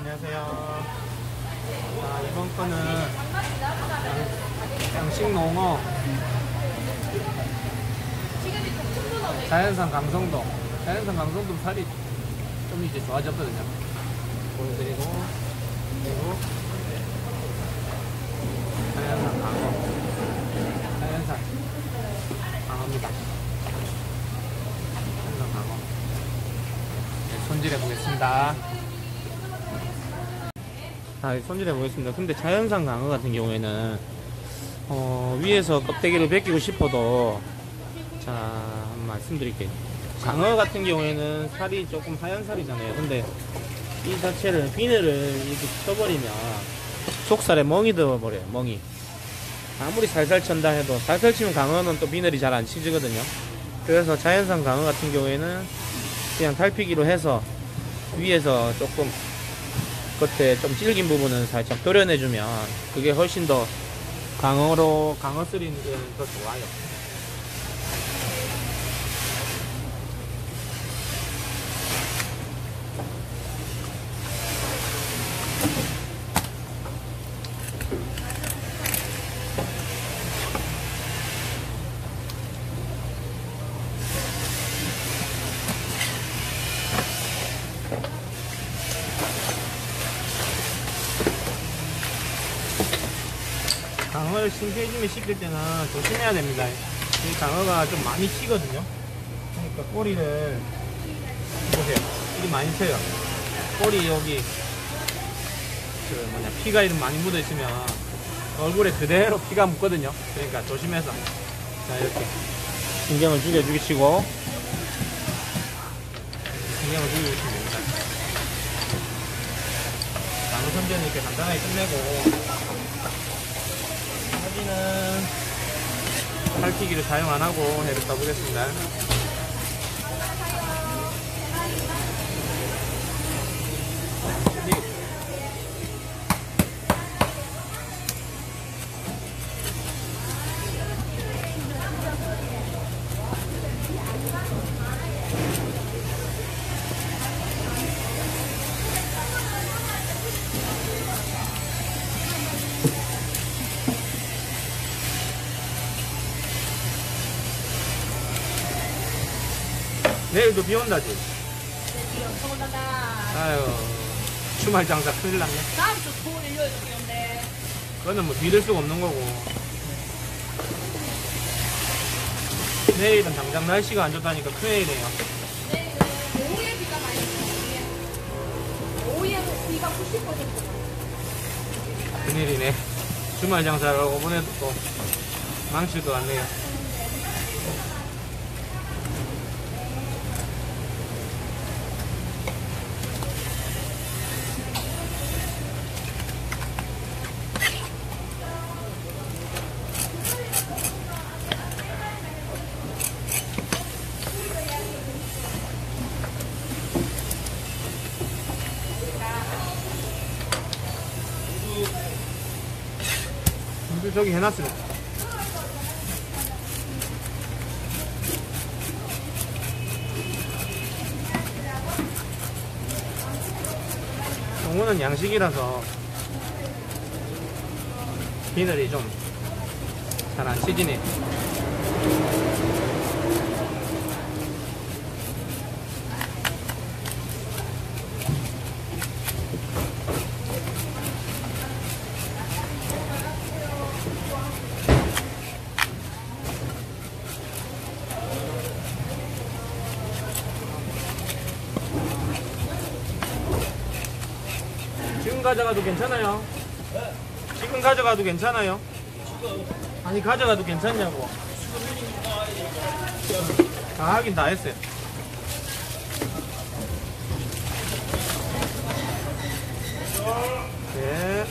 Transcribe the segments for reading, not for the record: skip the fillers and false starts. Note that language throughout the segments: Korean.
안녕하세요. 자, 이번 거는 양식농어 자연산 강성도. 자연산 강성도 살이 좀 이제 좋아졌거든요. 보여드리고, 그리고 자연산 강어. 자연산 강어입니다. 자연산 강어. 네, 손질해 보겠습니다. 손질해 보겠습니다. 근데 자연산 강어 같은 경우에는 위에서 껍데기를 벗기고 싶어도, 자, 한번 말씀드릴게요. 강어 같은 경우에는 살이 조금 하얀 살이잖아요. 근데 이 자체를 비늘을 이렇게 쳐버리면 속살에 멍이 들어버려요. 멍이. 아무리 살살 쳤다 해도, 살살 치면 강어는 또 비늘이 잘 안 치지거든요. 그래서 자연산 강어 같은 경우에는 그냥 탈피기로 해서 위에서 조금 겉에 좀 질긴 부분은 살짝 도려내주면 그게 훨씬 더 강어 쓰리는 더 좋아요. 강어를 신세심에 씻을 때는 조심해야 됩니다. 이 강어가 좀 많이 치거든요. 그러니까 꼬리를 보세요. 이게 많이 쳐요. 꼬리 여기 피가 이렇게 많이 묻어 있으면 얼굴에 그대로 피가 묻거든요. 그러니까 조심해서, 자, 이렇게 신경을 죽여주시고, 신경을 죽여주시면 됩니다. 강어 손질은 이렇게 간단하게 끝내고, 여기는 탈피기를 사용 안하고 해를 떠보겠습니다. 내일도 비 온다지? 비 엄청 온단다. 아유, 주말 장사 큰일 났네. 다음 주 토요일 일요일 비 온대. 그거는 뭐 믿을 수가 없는 거고. 내일은 당장 날씨가 안 좋다니까 큰일이네요. 내일은 오후에 비가 많이 오고, 오후에 비가 90%. 큰일이네. 주말 장사를 이번에도 또 망칠 것 같네요. 저기 해놨습니다. 농어는 양식이라서 비늘이 좀 잘 안 치지네. 지금 가져가도 괜찮아요? 네. 지금 가져가도 괜찮아요? 아니, 가져가도 괜찮냐고. 다 하긴 다 했어요. 네.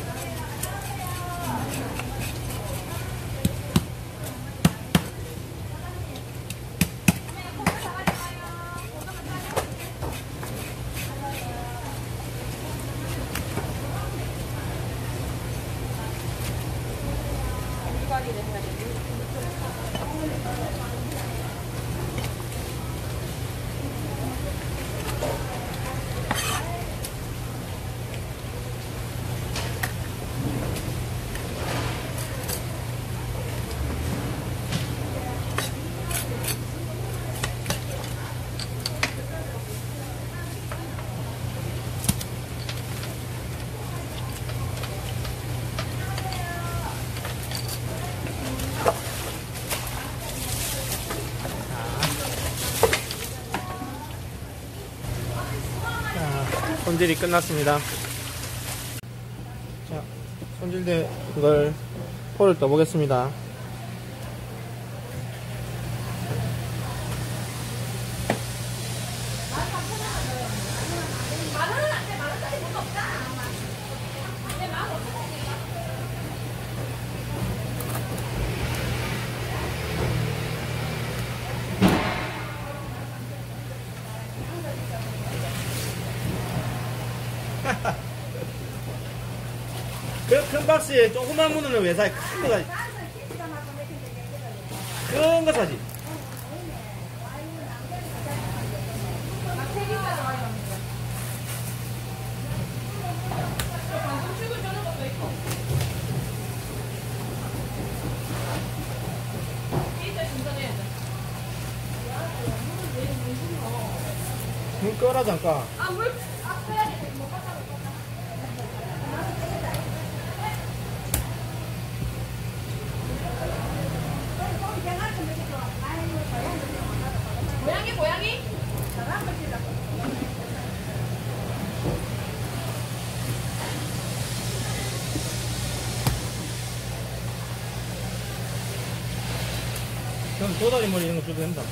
손질이 끝났습니다. 자, 손질된 걸 포를 떠보겠습니다. 그 큰 박스에 조그만 문어는 왜 사지? 큰 거 사지. 큰 거 사지. 물 끓어 잠깐. 고양이? 그럼 도다리 머리 이런 거 줘도 된다.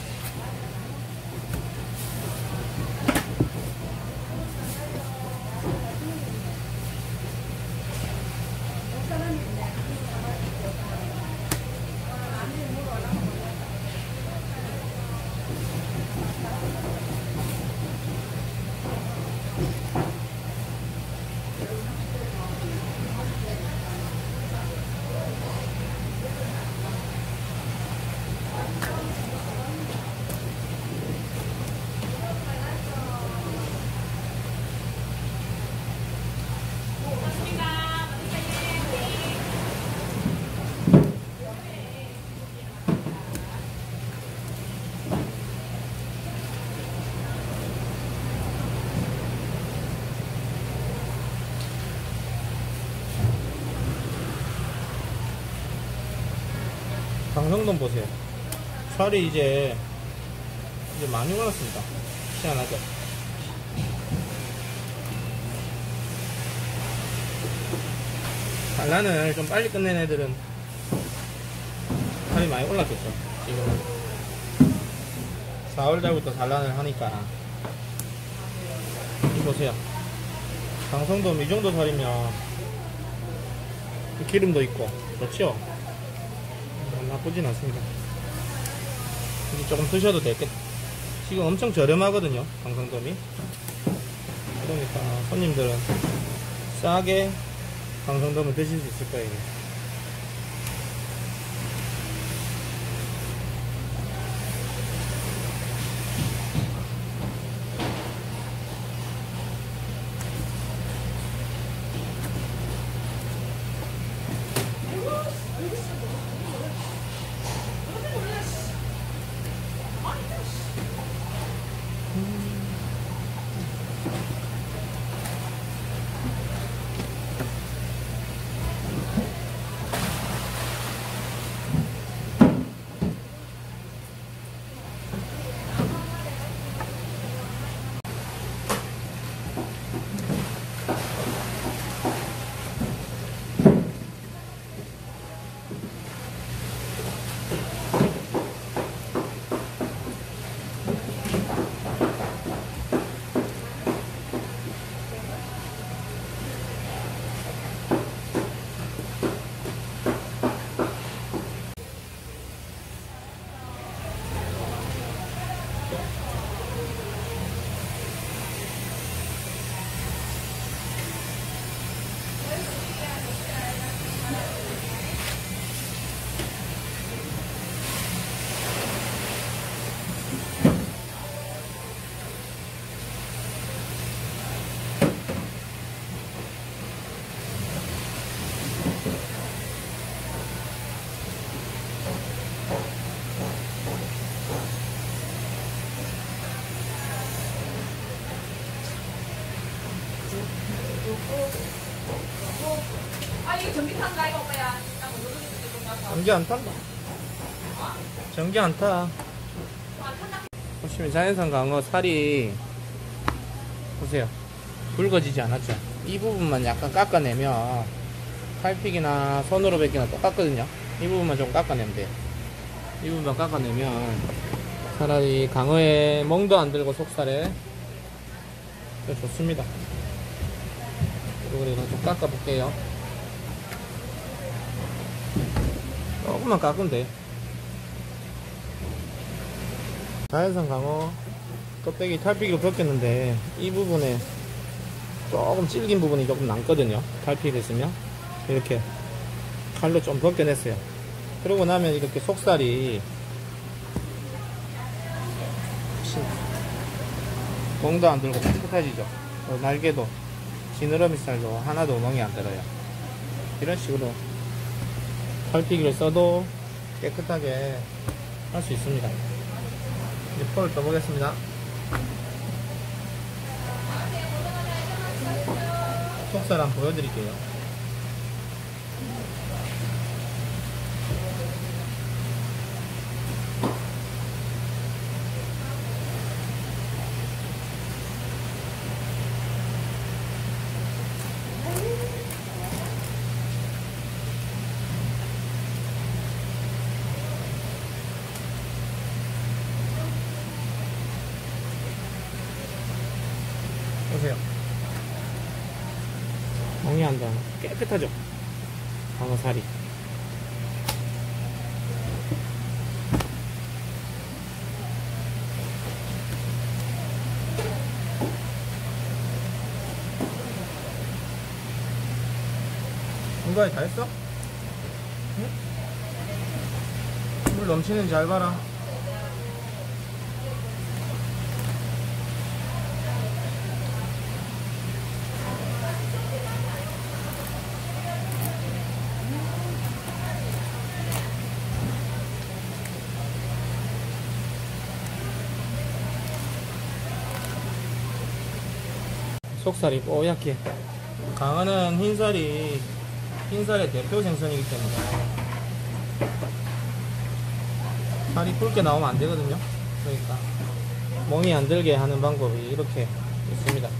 강성돔 보세요. 살이 이제 많이 올랐습니다. 희한하죠. 산란을 좀 빨리 끝낸 애들은 살이 많이 올랐겠죠. 지금은 4월달부터 산란을 하니까. 이 보세요. 강성돔 이 정도 살이면 기름도 있고 그렇죠? 나쁘진 않습니다. 이제 조금 드셔도 되겠. 지금 엄청 저렴하거든요, 강성돔이. 그러니까 손님들은 싸게 강성돔을 드실 수 있을 거예요. 이게 전기 탄다 이거 오빠야. 전기 안 탄다. 전기 안 타. 보시면 자연산 강어 살이 보세요. 굵어지지 않았죠. 이 부분만 약간 깎아내면 칼픽이나 손으로 뱉기나 똑같거든요. 이 부분만 좀 깎아내면 돼요. 이 부분만 깎아내면 차라리 강어에 멍도 안 들고 속살에 좋습니다. 그리고 이거 좀 깎아볼게요. 조금만 깎으면 돼요. 자연산 강어 껍데기 탈피기로 벗겼는데 이 부분에 조금 질긴 부분이 조금 남거든요. 탈피를 했으면 이렇게 칼로 좀 벗겨냈어요. 그러고 나면 이렇게 속살이 멍도 안 들고 깨끗해지죠. 날개도 지느러미 살도 하나도 멍이 안 들어요. 이런 식으로 탈피기를 써도 깨끗하게 할 수 있습니다. 이제 포를 떠보겠습니다. 속살 한번 보여드릴게요. 보세요. 멍이 안 닿아. 깨끗하죠? 강어살이. 이거에 다 했어? 응? 물 넘치는지 잘 봐라. 속살이 뽀얗게. 강어는 흰살의 대표 생선이기 때문에 살이 굵게 나오면 안 되거든요. 그러니까 멍이 안 들게 하는 방법이 이렇게 있습니다.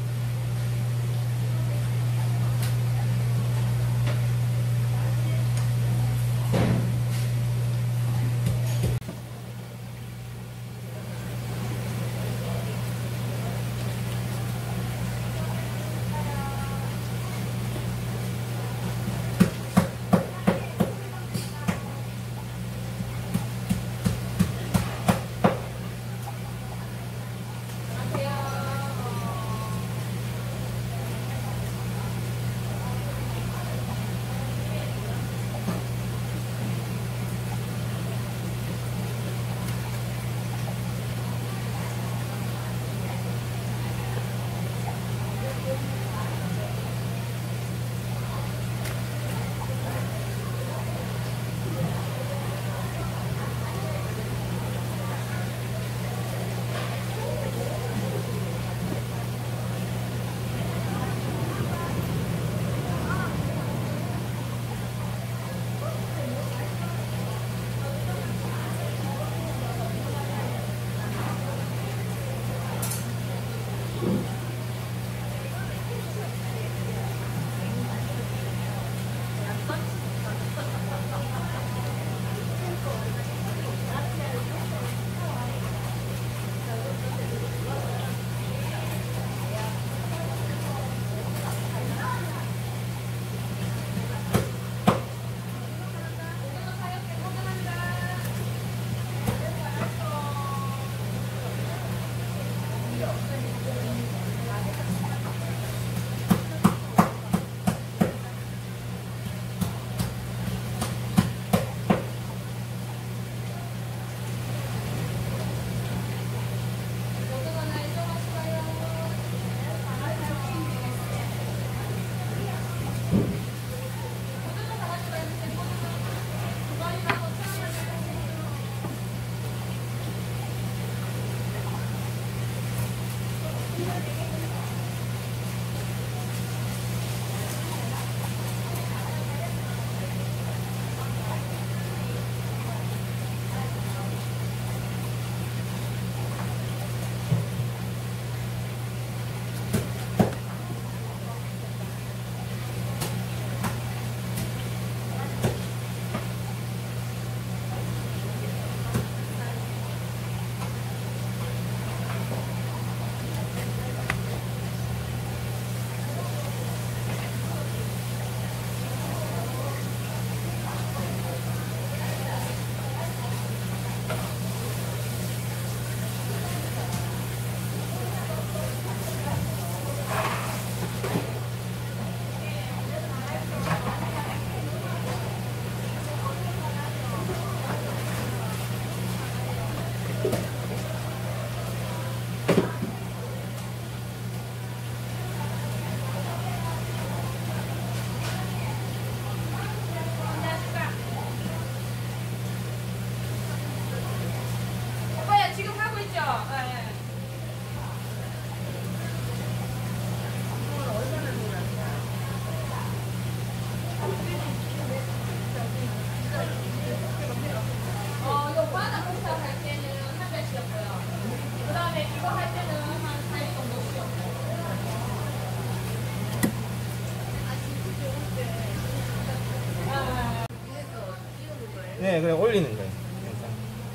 네, 그래 올리는 거예요. 영상.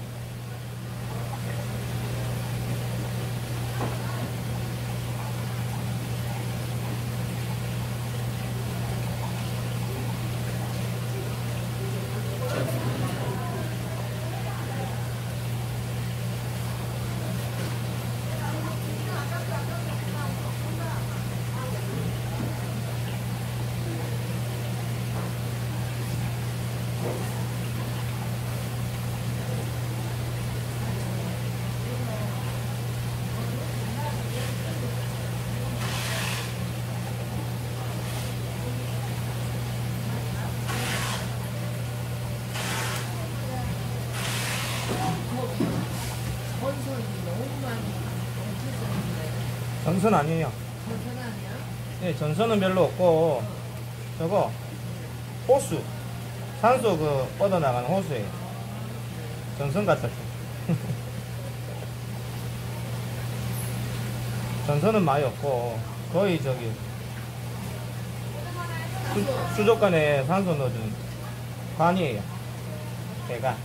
건선이 너무 많이 없어졌는데. 전선 아니에요. 건선 아니야? 네, 전선은 별로 없고 저거 호수, 산소 그 뻗어나가는 호수예요. 전선 같았죠. 전선은 많이 없고 거의 저기 수족관에 산소 넣어준 관이에요. 배가.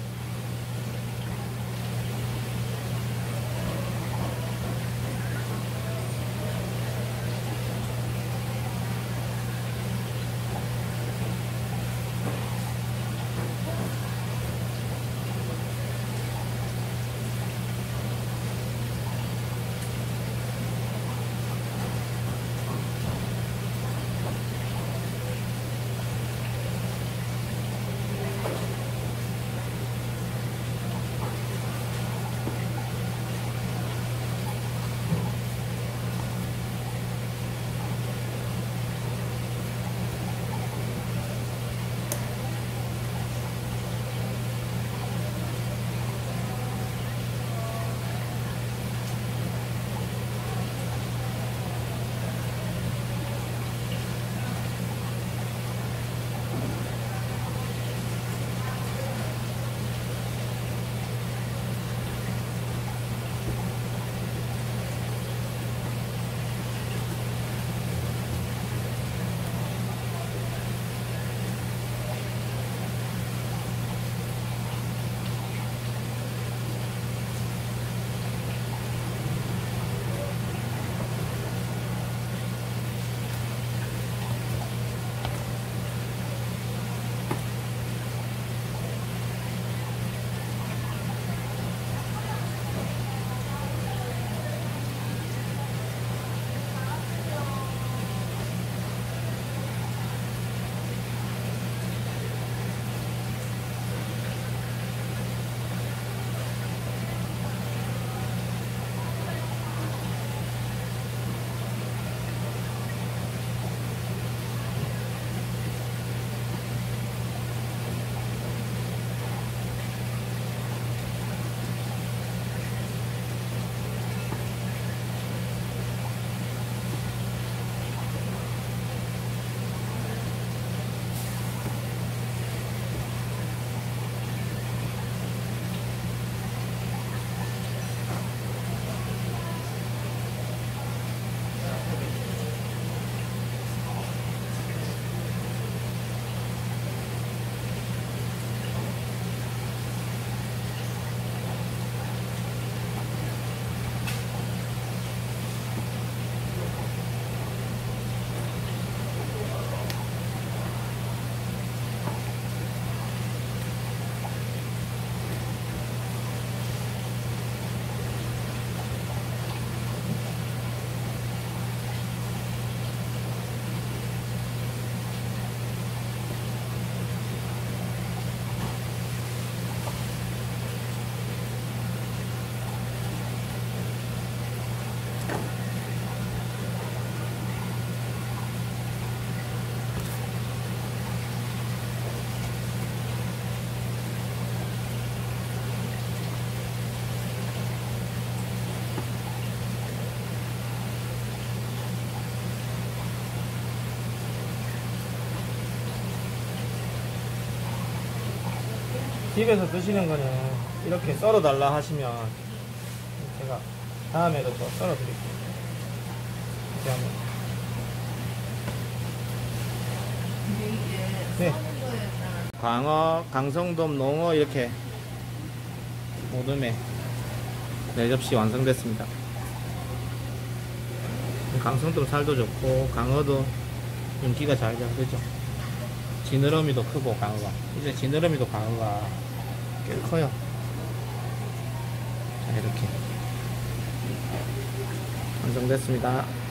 집에서 드시는 거는 이렇게 썰어 달라 하시면 제가 다음에도 또 썰어 드릴게요. 이렇게 하면. 근데 이게 네. 써는 거에 따라 광어, 강성돔, 농어 이렇게 모둠에 4접시 완성됐습니다. 강성돔 살도 좋고 강어도 윤기가 잘 잡히죠. 지느러미도 크고 강어가 이제 지느러미도 강어가 꽤 커요. 자, 이렇게 완성됐습니다.